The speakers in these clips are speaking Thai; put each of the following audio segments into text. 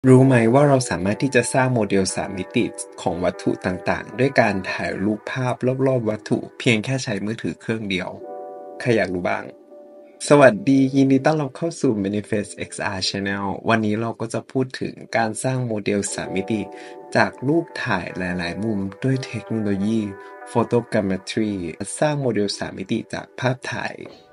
รู้ไหมว่าเราสามารถที่จะสร้างโมเดล3มิติของวัตถุต่างๆด้วยการถ่ายรูปภาพรอบๆวัตถุเพียงแค่ใช้มือถือเครื่องเดียวใครอยากรู้บ้างสวัสดียินดีต้อนรับเข้าสู่ Manifest XR Channel วันนี้เราก็จะพูดถึงการสร้างโมเดล3มิติจากรูปถ่ายหลายๆมุมด้วยเทคโนโลยี Photogrammetry สร้างโมเดล3มิติจากภาพถ่าย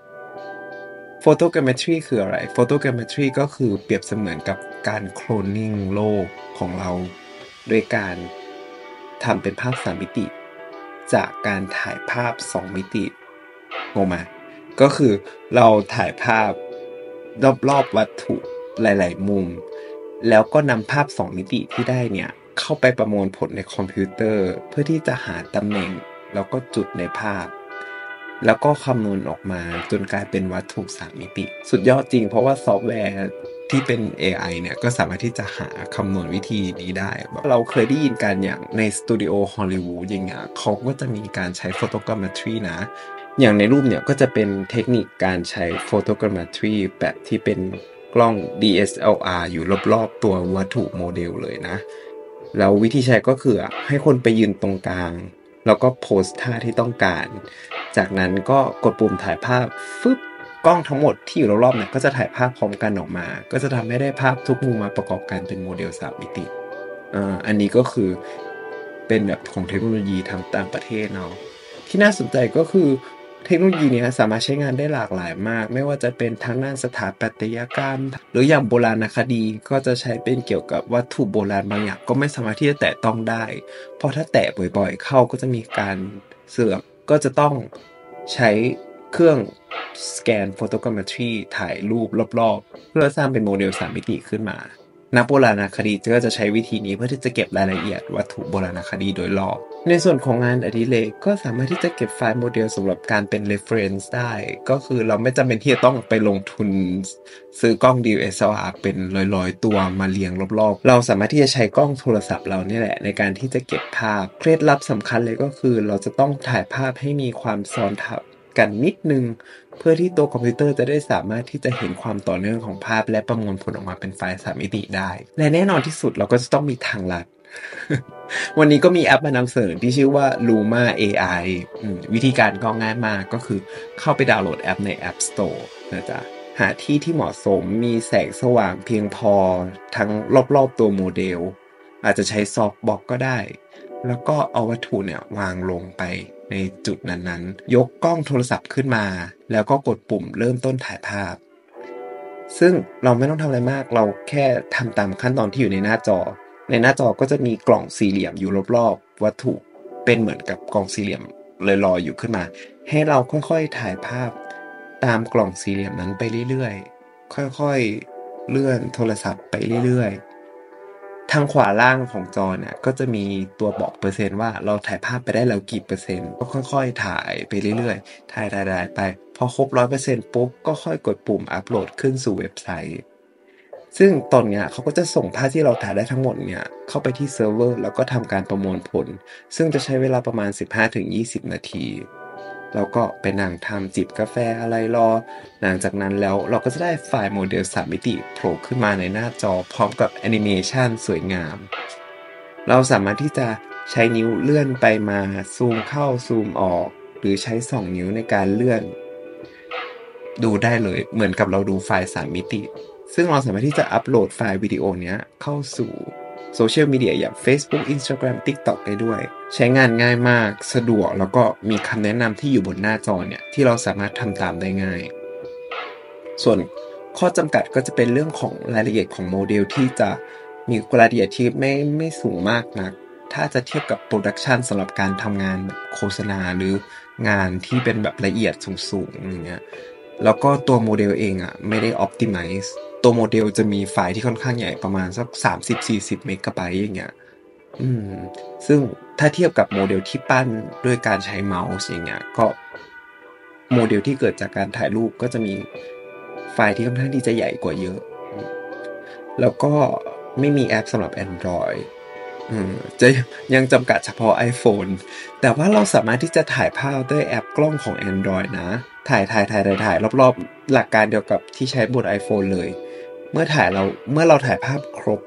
Photogrammetry คืออะไร Photogrammetry ก็คือเปรียบเสมือนกับการโคลนนิ่งโลกของเราด้วยการทำเป็นภาพ3มิติจากการถ่ายภาพ2มิติงงไหมก็คือเราถ่ายภาพรอบๆวัตถุหลายๆมุมแล้วก็นำภาพ2มิติที่ได้เนี่ยเข้าไปประมวลผลในคอมพิวเตอร์เพื่อที่จะหาตำแหน่งแล้วก็จุดในภาพแล้วก็คำนวณออกมาจนกลายเป็นวัตถุ3มิติสุดยอดจริงเพราะว่าซอฟต์แวร์ที่เป็น AI เนี่ยก็สามารถที่จะหาคำนวณวิธีนี้ได้เราเคยได้ยินกันอย่างในสตูดิโอฮอลลีวูดอย่างเงี้ยเขาก็จะมีการใช้ photogrammetry นะอย่างในรูปเนี่ยก็จะเป็นเทคนิคการใช้ photogrammetry แบบที่เป็นกล้อง DSLR อยู่รอบๆตัววัตถุโมเดลเลยนะแล้ววิธีใช้ก็คือให้คนไปยืนตรงกลางแล้วก็โพสท่าที่ต้องการจากนั้นก็กดปุ่มถ่ายภาพฟึบกล้องทั้งหมดที่อยู่รอบๆเนี่ยก็จะถ่ายภาพพร้อมกันออกมาก็จะทำให้ได้ภาพทุกมุมมาประกอบกันเป็นโมเดล3มิติอันนี้ก็คือเป็นแบบของเทคโนโลยีทางต่างประเทศเนาะที่น่าสนใจก็คือเทคโนโลยีนี้สามารถใช้งานได้หลากหลายมากไม่ว่าจะเป็นทั้งด้านสถาปัตยกรรมหรืออย่างโบราณคดีก็จะใช้เป็นเกี่ยวกับวัตถุโบราณบางอย่างก็ไม่สามารถที่จะแตะต้องได้เพราะถ้าแตะบ่อยๆเข้าก็จะมีการเสื่อมก็จะต้องใช้เครื่องสแกน photogrammetry ถ่ายรูปรอบๆเพื่อสร้างเป็นโมเดล3มิติขึ้นมานักโบราณคดีก็จะใช้วิธีนี้เพื่อที่จะเก็บรายละเอียดวัตถุโบราณคดีโดยรอบในส่วนของงานอดิเรกก็สามารถที่จะเก็บไฟล์โมเดลสำหรับการเป็น reference ได้ก็คือเราไม่จำเป็นที่จะต้องไปลงทุนซื้อกล้อง DSLR เป็นร้อยๆตัวมาเรียงรอบๆเราสามารถที่จะใช้กล้องโทรศัพท์เรานี่แหละในการที่จะเก็บภาพเคล็ดลับสำคัญเลยก็คือเราจะต้องถ่ายภาพให้มีความซ้อนทับกันนิดนึงเพื่อที่ตัวคอมพิวเตอร์จะได้สามารถที่จะเห็นความต่อเนื่องของภาพและประมวลผลออกมาเป็นไฟล์3มิติได้และแน่นอนที่สุดเราก็จะต้องมีทางลัด วันนี้ก็มีแอปมานำเสนอที่ชื่อว่า Luma AI วิธีการก็ง่ายมากก็คือเข้าไปดาวน์โหลดแอปใน App Store นะจ๊ะหาที่ที่เหมาะสมมีแสงสว่างเพียงพอทั้งรอบๆตัวโมเดลอาจจะใช้ซอฟต์บ็อกก็ได้แล้วก็เอาวัตถุเนี่ยวางลงไปในจุดนั้นๆยกกล้องโทรศัพท์ขึ้นมาแล้วก็กดปุ่มเริ่มต้นถ่ายภาพซึ่งเราไม่ต้องทำอะไรมากเราแค่ทำตามขั้นตอนที่อยู่ในหน้าจอในหน้าจอก็จะมีกล่องสี่เหลี่ยมอยู่รอบๆวัตถุเป็นเหมือนกับกล่องสี่เหลี่ยมลอยๆอยู่ขึ้นมาให้เราค่อยๆถ่ายภาพตามกล่องสี่เหลี่ยมนั้นไปเรื่อยๆค่อยๆเลื่อนโทรศัพท์ไปเรื่อยๆทางขวาล่างของจอเนี่ยก็จะมีตัวบอกเปอร์เซ็นต์ว่าเราถ่ายภาพไปได้แล้วกี่เปอร์เซ็นต์ก็ค่อยๆถ่ายไปเรื่อยๆถ่ายๆๆไปพอครบ 100% ปุ๊บก็ค่อยกดปุ่มอัปโหลดขึ้นสู่เว็บไซต์ซึ่งตอนเนี้ยเขาก็จะส่งภาพที่เราถ่ายได้ทั้งหมดเนี่ยเข้าไปที่เซิร์ฟเวอร์แล้วก็ทำการประมวลผลซึ่งจะใช้เวลาประมาณ 15-20 นาทีแล้วก็ไปนั่งทำจิบกาแฟอะไรรอหลังจากนั้นแล้วเราก็จะได้ไฟล์โมเดล3มิติโผล่ขึ้นมาในหน้าจอพร้อมกับแอนิเมชันสวยงามเราสามารถที่จะใช้นิ้วเลื่อนไปมาซูมเข้าซูมออกหรือใช้2นิ้วในการเลื่อนดูได้เลยเหมือนกับเราดูไฟล์3มิติซึ่งเราสามารถที่จะอัปโหลดไฟล์วิดีโอเนี้ยเข้าสู่โซเชียลมีเดียอย่าง Facebook Instagram TikTok ได้ด้วยใช้งานง่ายมากสะดวกแล้วก็มีคำแนะนำที่อยู่บนหน้าจอเนี่ยที่เราสามารถทำตามได้ง่ายส่วนข้อจำกัดก็จะเป็นเรื่องของรายละเอียดของโมเดลที่จะมีรายละเอียดที่ไม่สูงมากนักถ้าจะเทียบกับโปรดักชันสำหรับการทำงานแบบโฆษณาหรืองานที่เป็นแบบละเอียดสูงๆอย่างเงี้ยแล้วก็ตัวโมเดลเองไม่ได้ optimize ตัวโมเดลจะมีไฟล์ที่ค่อนข้างใหญ่ประมาณสัก30-40 เมกะไบต์อย่างเงี้ยซึ่งถ้าเทียบกับโมเดลที่ปั้นด้วยการใช้เมาส์อย่างเงี้ยก็โมเดลที่เกิดจากการถ่ายรูปก็จะมีไฟล์ที่ค่อนข้างที่จะใหญ่กว่าเยอะแล้วก็ไม่มีแอปสำหรับ Android จะยังจำกัดเฉพาะ iPhone แต่ว่าเราสามารถที่จะถ่ายภาพด้วยแอปกล้องของ Android นะถ่ายรอบๆหลักการเดียวกับที่ใช้บน iPhone เลยเมื่อเราถ่ายภาพครบ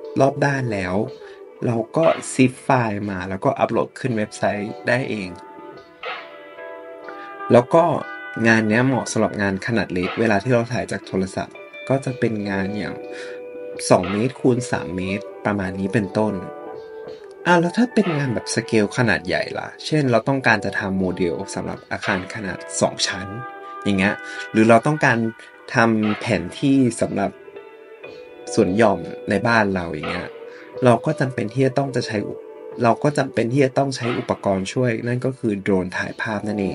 รอบด้านแล้ว เราก็ซิปไฟล์มาแล้วก็อัปโหลดขึ้นเว็บไซต์ได้เอง แล้วก็งานเนี้ยเหมาะสำหรับงานขนาดเล็กเวลาที่เราถ่ายจากโทรศัพท์ ก็จะเป็นงานอย่าง2 เมตรคูณ3 เมตรประมาณนี้เป็นต้นแล้วถ้าเป็นงานแบบสเกลขนาดใหญ่ล่ะ เช่นเราต้องการจะทำโมเดลสำหรับอาคารขนาด2 ชั้นอย่างเงี้ยหรือเราต้องการทำแผนที่สำหรับสวนหย่อมในบ้านเราอย่างเงี้ยเราก็จำเป็นที่จะต้องใช้อุปกรณ์ช่วยนั่นก็คือโดรนถ่ายภาพนั่นเอง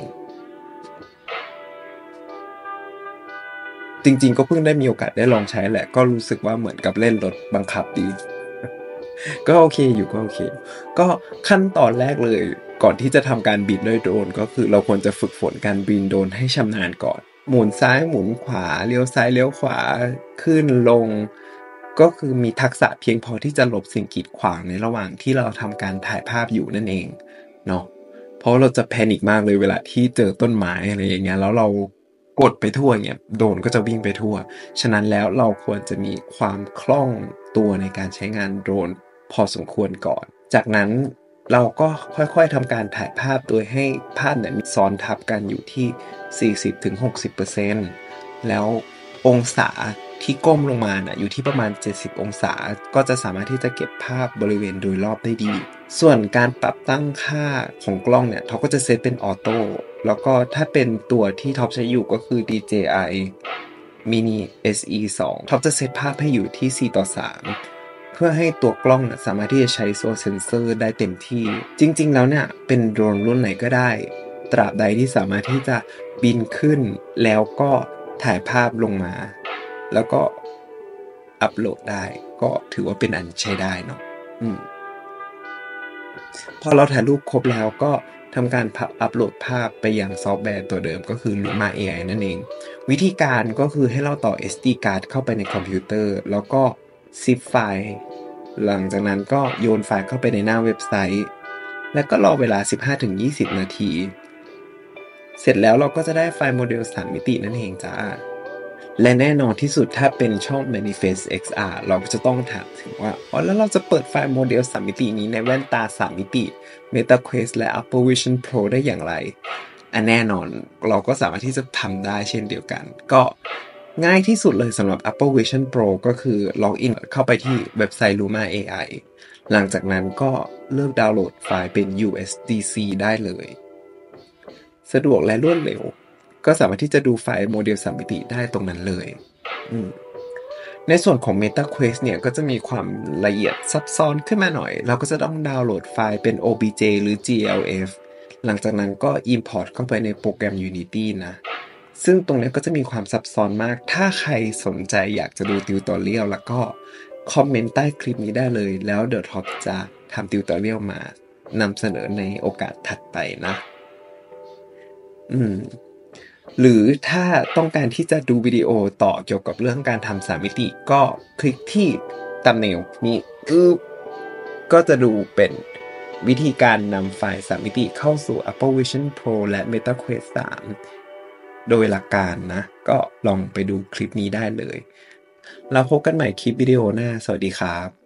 จริงๆก็เพิ่งได้มีโอกาสได้ลองใช้แหละก็รู้สึกว่าเหมือนกับเล่นรถบังคับดีก็โอเคอยู่ก็ขั้นตอนแรกเลยก่อนที่จะทำการบินด้วยโดรนก็คือเราควรจะฝึกฝนการบินโดรนให้ชำนาญก่อนหมุนซ้ายหมุนขวาเลี้ยวซ้ายเลี้ยวขวาขึ้นลงก็คือมีทักษะเพียงพอที่จะหลบสิ่งกีดขวางในระหว่างที่เราทำการถ่ายภาพอยู่นั่นเองเนาะเพราะเราจะแพนิคมากเลยเวลาที่เจอต้นไม้อะไรอย่างเงี้ยแล้วเรากดไปทั่วอย่างเงี้ยโดรนก็จะวิ่งไปทั่วฉะนั้นแล้วเราควรจะมีความคล่องตัวในการใช้งานโดรนพอสมควรก่อนจากนั้นเราก็ค่อยๆทำการถ่ายภาพโดยให้ภาพเนี่ยมีซ้อนทับกันอยู่ที่ 40-60% แล้วองศาที่ก้มลงมาน่ะอยู่ที่ประมาณ70องศาก็จะสามารถที่จะเก็บภาพบริเวณโดยรอบได้ดีส่วนการปรับตั้งค่าของกล้องเนี่ยเขาก็จะเซตเป็นออโต้แล้วก็ถ้าเป็นตัวที่ท็อปใช้อยู่ก็คือ DJI Mini SE2 ท็อปจะเซตภาพให้อยู่ที่4:3เพื่อให้ตัวกล้องสามารถที่จะใช้โซเซนเซอร์ได้เต็มที่จริงๆแล้วเนี่ยเป็นโดรนรุ่นไหนก็ได้ตราบใดที่สามารถที่จะบินขึ้นแล้วก็ถ่ายภาพลงมาแล้วก็อัปโหลดได้ก็ถือว่าเป็นอันใช้ได้เนาะพอเราถ่ายรูปครบแล้วก็ทำการอัปโหลดภาพไปยังซอฟต์แวร์ตัวเดิมก็คือ Luma AI นั่นเองวิธีการก็คือให้เราต่อ SD card เข้าไปในคอมพิวเตอร์แล้วก็ซิปไฟล์หลังจากนั้นก็โยนไฟล์เข้าไปในหน้าเว็บไซต์แล้วก็รอเวลา 15-20 นาทีเสร็จแล้วเราก็จะได้ไฟล์โมเดล3 มิตินั่นเองจ้าและแน่นอนที่สุดถ้าเป็นช่อง Manifest XR เราก็จะต้องถามถึงว่าแล้วเราจะเปิดไฟล์โมเดล3 มิตินี้ในแว่นตา3 มิติ Meta Quest และ Apple Vision Pro ได้อย่างไรแน่นอนเราก็สามารถที่จะทำได้เช่นเดียวกันก็ง่ายที่สุดเลยสำหรับ Apple Vision Pro ก็คือล็อกอินเข้าไปที่เว็บไซต์ Luma AI หลังจากนั้นก็เริ่มดาวน์โหลดไฟล์เป็น USDC ได้เลยสะดวกและรวดเร็วก็สามารถที่จะดูไฟล์โมเดล3 มิติได้ตรงนั้นเลยในส่วนของ Meta Quest เนี่ยก็จะมีความละเอียดซับซ้อนขึ้นมาหน่อยเราก็จะต้องดาวน์โหลดไฟล์เป็น OBJ หรือ GLF หลังจากนั้นก็ import เข้าไปในโปรแกรม Unity นะซึ่งตรงนี้ก็จะมีความซับซ้อนมากถ้าใครสนใจอยากจะดูติวตอเรียลแล้วก็คอมเมนต์ใต้คลิปนี้ได้เลยแล้วเดี๋ยวท็อปจะทำติวตอเรียลมานำเสนอในโอกาสถัดไปนะหรือถ้าต้องการที่จะดูวิดีโอต่อเกี่ยวกับเรื่องการทำ3 มิติก็คลิกที่thumbnailนี้ก็จะดูเป็นวิธีการนำไฟล์3 มิติเข้าสู่ Apple Vision Pro และ Meta Quest 3 โดยหลักการนะก็ลองไปดูคลิปนี้ได้เลยแล้วพบกันใหม่คลิปวิดีโอหน้าสวัสดีครับ